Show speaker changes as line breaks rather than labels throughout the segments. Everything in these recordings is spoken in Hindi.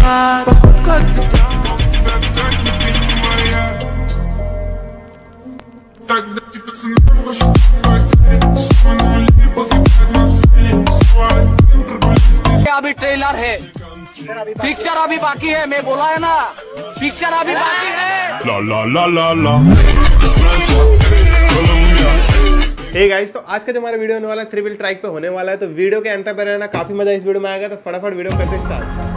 अभी ट्रेलर है, पिक्चर अभी बाकी है। मैं बोला है ना, पिक्चर अभी बाकी है। ला ला ला ला ला।
हे गाइस, तो आज का जो हमारा वीडियो होने वाला है 3 व्हील ट्राइक पे होने वाला है, तो वीडियो के एंड तक बने रहना, काफी मजा इस वीडियो में आएगा। तो फटाफट वीडियो करते स्टार्ट।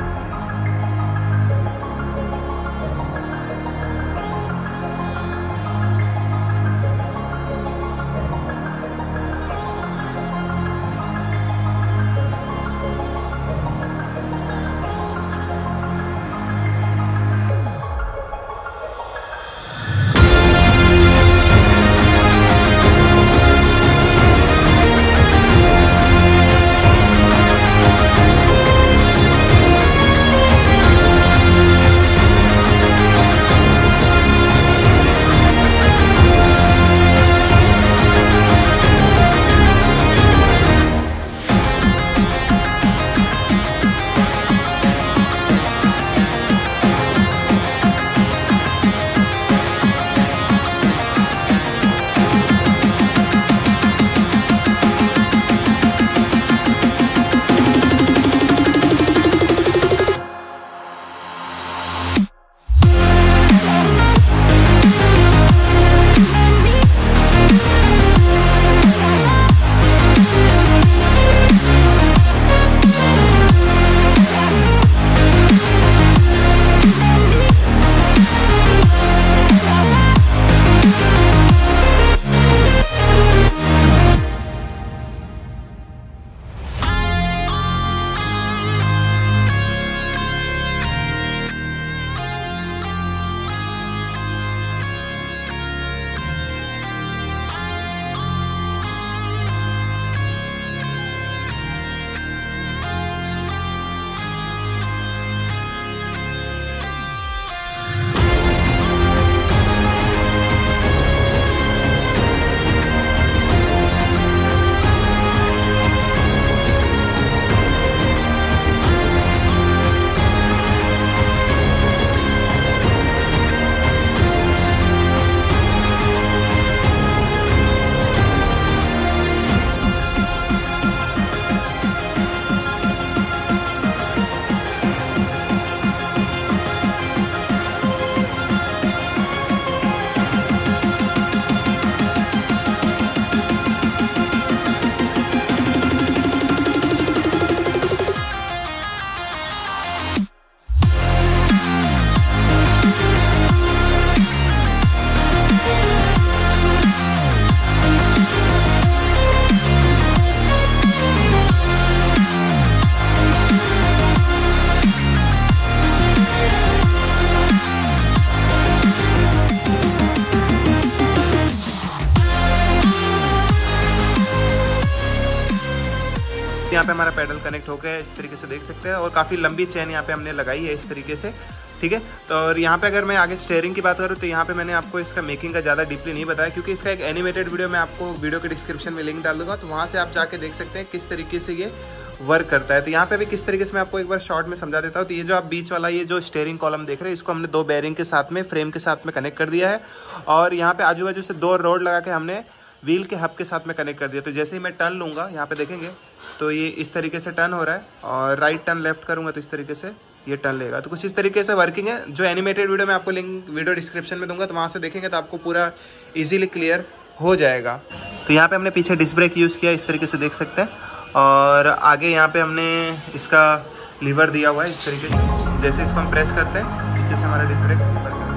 यहाँ पे हमारा पैडल कनेक्ट हो गया है, इस तरीके से देख सकते हैं। और काफ़ी लंबी चेन यहाँ पे हमने लगाई है इस तरीके से, ठीक है। तो और यहाँ पे अगर मैं आगे स्टीयरिंग की बात करूँ तो यहाँ पे मैंने आपको इसका मेकिंग का ज़्यादा डीपली नहीं बताया, क्योंकि इसका एक एनिमेटेड वीडियो मैं आपको वीडियो के डिस्क्रिप्शन में लिंक डाल दूंगा, तो वहाँ से आप जाके देख सकते हैं किस तरीके से ये वर्क करता है। तो यहाँ पे भी किस तरीके से मैं आपको एक बार शॉर्ट में समझा देता हूँ। तो ये जो आप बीच वाला ये जो स्टीयरिंग कॉलम देख रहे हैं, इसको हमने 2 बेयरिंग के साथ में फ्रेम के साथ में कनेक्ट कर दिया है। और यहाँ पे आजू बाजू से 2 रोड लगा के हमने व्हील के हब के साथ में कनेक्ट कर दिया। तो जैसे ही मैं टर्न लूँगा, यहाँ पे देखेंगे तो ये इस तरीके से टर्न हो रहा है, और राइट टर्न लेफ्ट करूँगा तो इस तरीके से ये टर्न लेगा। तो कुछ इस तरीके से वर्किंग है। जो एनिमेटेड वीडियो मैं आपको लिंक वीडियो डिस्क्रिप्शन में दूंगा, तो वहाँ से देखेंगे तो आपको पूरा इजीली क्लियर हो जाएगा। तो यहाँ पे हमने पीछे डिस्क ब्रेक यूज़ किया, इस तरीके से देख सकते हैं। और आगे यहाँ पे हमने इसका लीवर दिया हुआ है इस तरीके से, जैसे इसको हम प्रेस करते हैं पीछे से हमारा डिस्क ब्रेक वर्क करता है।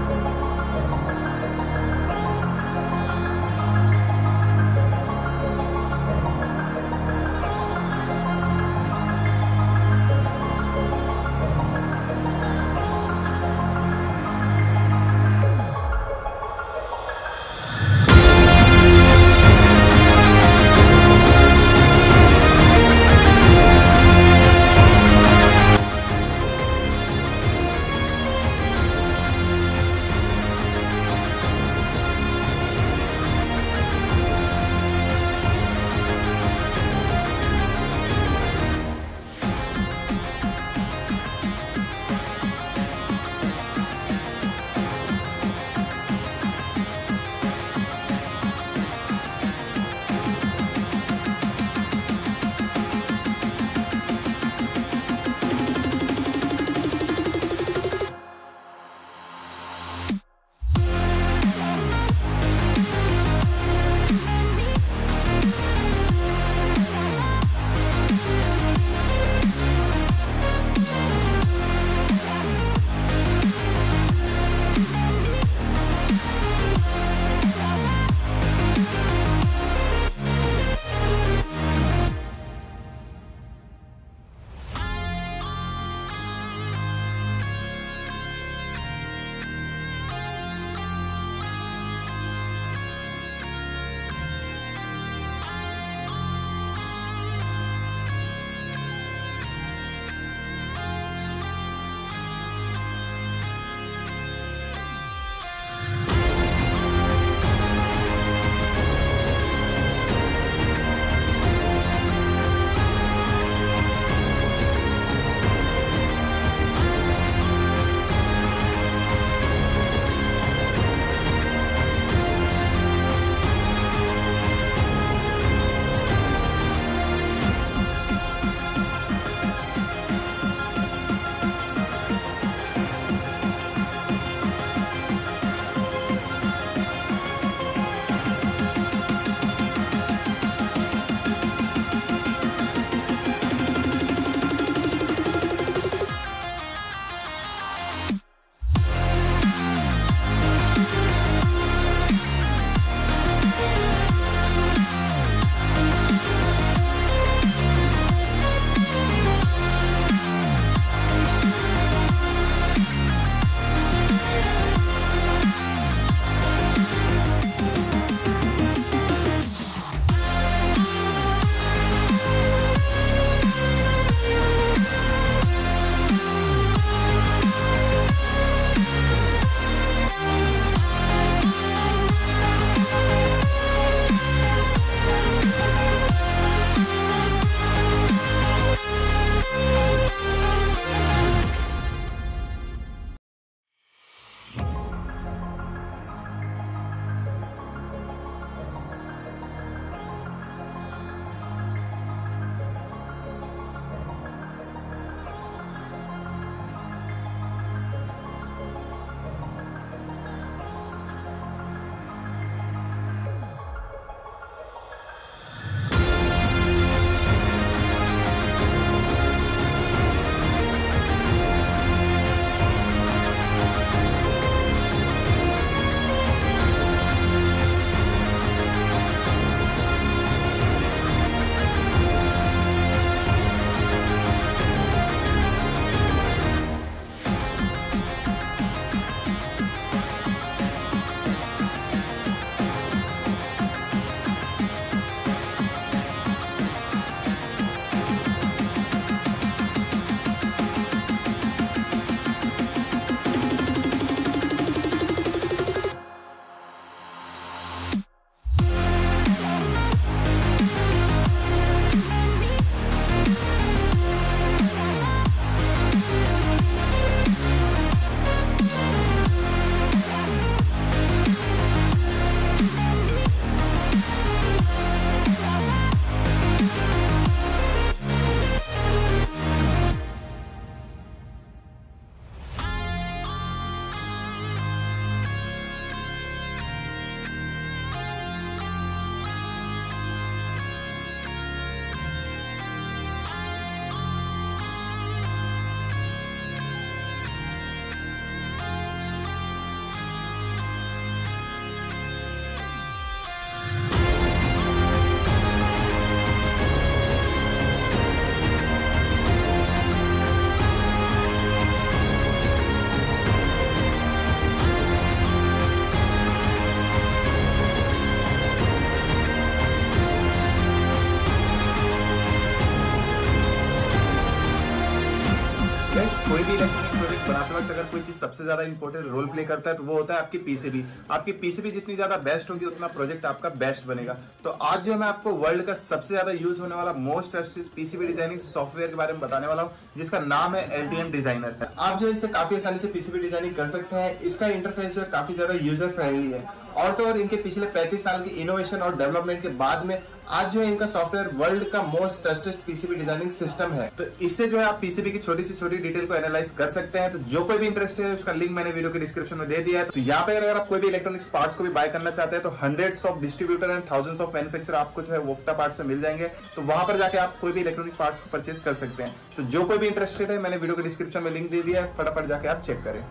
प्रोजेक्ट बनाते वक्त अगर कोई चीज सबसे ज्यादा इंपॉर्टेंट रोल प्ले करता है तो वो होता है आपकी पीसीबी। आपकी पीसीबी जितनी ज्यादा बेस्ट होगी उतना प्रोजेक्ट आपका बेस्ट बनेगा। तो आज जो मैं आपको वर्ल्ड का सबसे ज्यादा यूज होने वाला most trusted PCB designing software के बारे में बताने वाला हूँ, जिसका नाम है LTM डिजाइनर। आप जो इससे काफी आसानी से पीसीबी डिजाइनिंग कर सकते हैं। इसका इंटरफेस जो है काफी ज्यादा यूजर फ्रेंडली है और तो और इनके पिछले 35 साल की इनोवेशन और डेवलपमेंट के बाद में आज जो है इनका सॉफ्टवेयर वर्ल्ड का most trusted PCB designing system है। तो इससे जो है आप पीसीबी की छोटी से छोटी डिटेल को एनालाइज कर सकते हैं। तो जो कोई भी इंटरेस्टेड है उसका लिंक मैंने वीडियो के डिस्क्रिप्शन में दे दिया है। तो यहाँ पे अगर आप कोई भी इलेक्ट्रॉनिक्स पार्ट्स को भी बाय करना चाहते हैं तो hundreds of distributor and thousands of manufacturer आपको जो है वोक्ता पार्ट्स में मिल जाएंगे। तो वहां पर जाके आप कोई भी इलेक्ट्रॉनिक पार्ट्स को परचेज कर सकते हैं। तो जो कोई भी इंटरेस्टेड है मैंने वीडियो के डिस्क्रिप्शन में लिंक दे दिया है, फटाफट जाके आप चेक करें।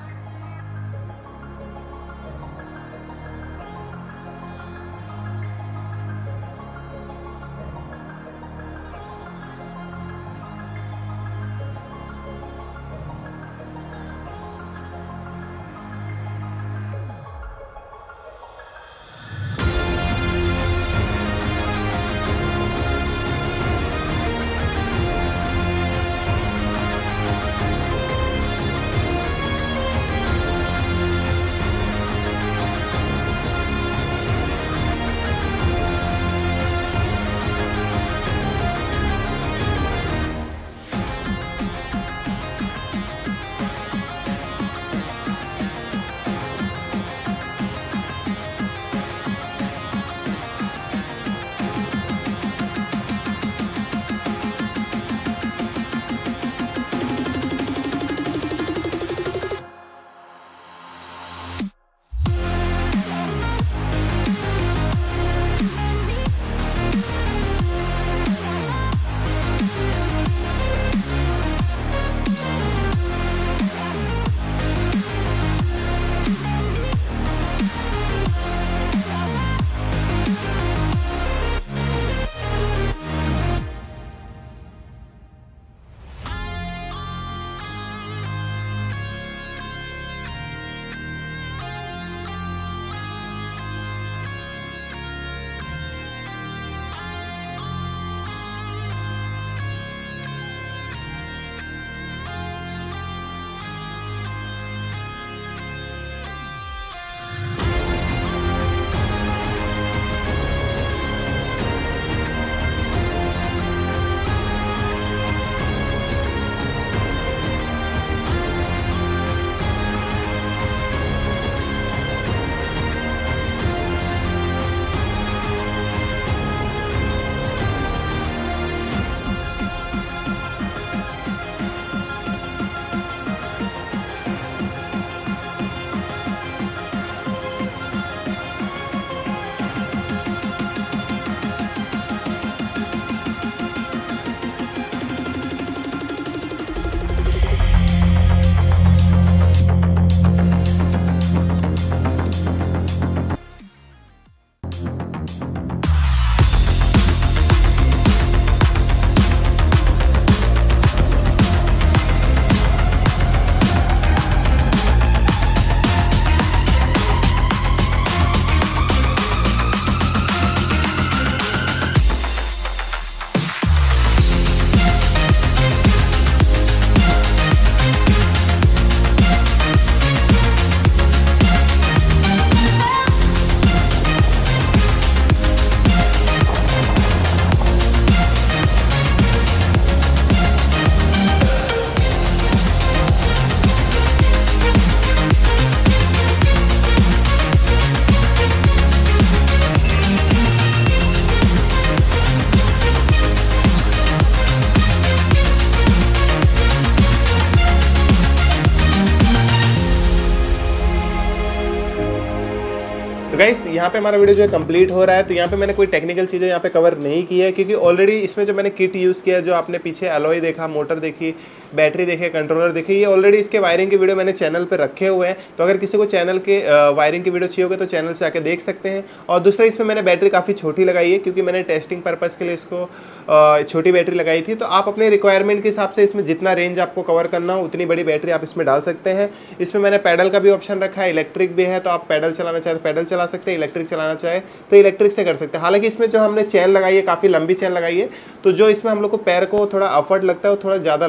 तो गाइस यहाँ पे हमारा वीडियो जो है कंप्लीट हो रहा है। तो यहाँ पे मैंने कोई टेक्निकल चीज़ें यहाँ पे कवर नहीं की है, क्योंकि ऑलरेडी इसमें जो मैंने किट यूज़ किया है, जो आपने पीछे अलॉय देखा, मोटर देखी, बैटरी देखे, कंट्रोलर देखे, ये ऑलरेडी इसके वायरिंग के वीडियो मैंने चैनल पे रखे हुए हैं। तो अगर किसी को चैनल के वायरिंग की वीडियो चाहिए होगी तो चैनल से आके देख सकते हैं। और दूसरा, इसमें मैंने बैटरी काफ़ी छोटी लगाई है, क्योंकि मैंने टेस्टिंग पर्पज़ के लिए इसको छोटी बैटरी लगाई थी। तो आप अपने रिक्वायरमेंट के हिसाब से इसमें जितना रेंज आपको कवर करना हो उतनी बड़ी बैटरी आप इसमें डाल सकते हैं। इसमें मैंने पैडल का भी ऑप्शन रखा है, इलेक्ट्रिक भी है, तो आप पैडल चलाना चाहे तो पैडल चला सकते हैं, इलेक्ट्रिक चलाना चाहे तो इलेक्ट्रिक से कर सकते हैं। हालांकि इसमें जो हमने चेन लगाई है, काफ़ी लंबी चेन लगाई है, तो जो इसमें हम लोग को पैर को थोड़ा एफर्ट लगता है वो थोड़ा ज़्यादा लगता है, लेकिन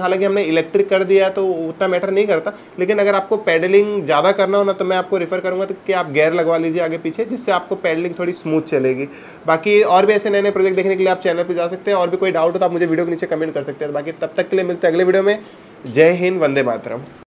हालांकि हमने इलेक्ट्रिक कर दिया है तो उतना मैटर नहीं करता, लेकिन अगर आपको पैडलिंग ज़्यादा करना हो ना तो मैं आपको रेफर करूँगा तो कि आप गियर लगवा लीजिए आगे पीछे, जिससे आपको पैडलिंग थोड़ी स्मूथ चलेगी। बाकी और भी ऐसे नए नए प्रोजेक्ट देखने के लिए आप चैनल पर जा सकते हैं, और भी कोई डाउट हो तो आप मुझे वीडियो के नीचे कमेंट कर सकते हैं। बाकी तब तक के लिए मिलते हैं अगले वीडियो में। जय हिंद, वंदे मातरम।